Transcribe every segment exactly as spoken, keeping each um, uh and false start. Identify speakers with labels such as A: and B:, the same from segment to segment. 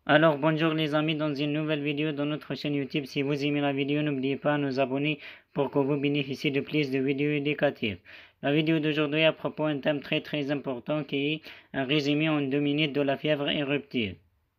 A: Alors bonjour les amis, dans une nouvelle vidéo dans notre chaîne YouTube. Si vous aimez la vidéo, n'oubliez pas de nous abonner pour que vous bénéficiez de plus de vidéos éducatives. La vidéo d'aujourd'hui à propos d'un thème très très important qui est un résumé en deux minutes de la fièvre éruptive.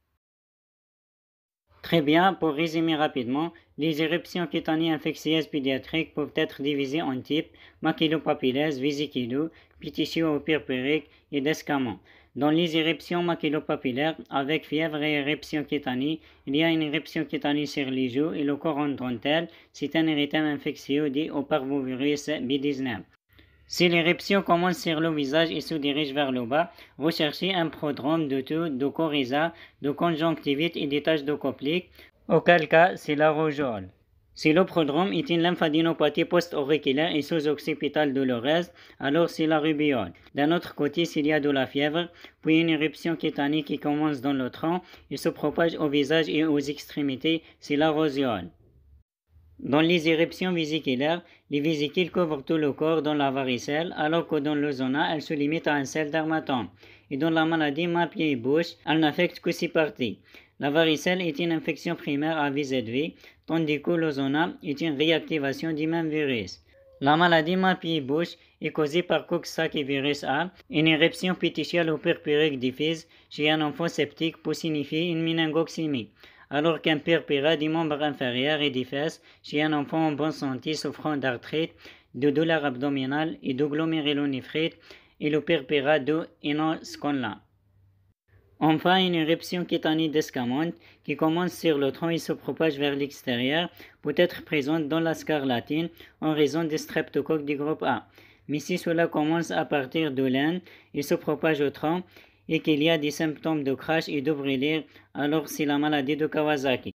A: Très bien, pour résumer rapidement, les éruptions cutanées infectieuses pédiatriques peuvent être divisées en types maculopapulaires, vésiculaires, péticieux ou purpuriques et d'escamants. Dans les éruptions maculopapulaires, avec fièvre et éruption cutanée, il y a une éruption cutanée sur les joues et le corps en tant que tel. C'est un érythème infectieux dû au parvovirus B dix-neuf. Si l'éruption commence sur le visage et se dirige vers le bas, recherchez un prodrome de toux, de coryza, de conjonctivite et des taches de compliques, auquel cas c'est la rougeole. Si le prodrome est une lymphadénopathie post-auriculaire et sous-occipitale douloureuse, alors c'est la rubéole. D'un autre côté, s'il y a de la fièvre, puis une éruption cutanée qui commence dans le tronc et se propage au visage et aux extrémités, c'est la roséole. Dans les éruptions vésiculaires, les vésicules couvrent tout le corps dans la varicelle, alors que dans le zona, elles se limitent à un seul dermatome. Et dans la maladie main, pied et bouche, elles n'affectent que ces parties. La varicelle est une infection primaire à V Z V, tandis que le zona est une réactivation du même virus. La maladie main, pied et bouche est causée par Coxsackie virus A, une éruption péticiale ou purpurique diffuse chez un enfant sceptique pour signifier une méningoxémie, alors qu'un purpura du membre inférieur et des fesses chez un enfant en bonne santé souffrant d'arthrite, de douleur abdominale et de glomérulonéphrite et le purpura de Enos-Conlan. Enfin, une éruption cutanée d'escamante qui commence sur le tronc et se propage vers l'extérieur peut être présente dans la scarlatine en raison des streptocoques du groupe A. Mais si cela commence à partir de l'aine et se propage au tronc, et qu'il y a des symptômes de crash et de brûlure, alors c'est la maladie de Kawasaki.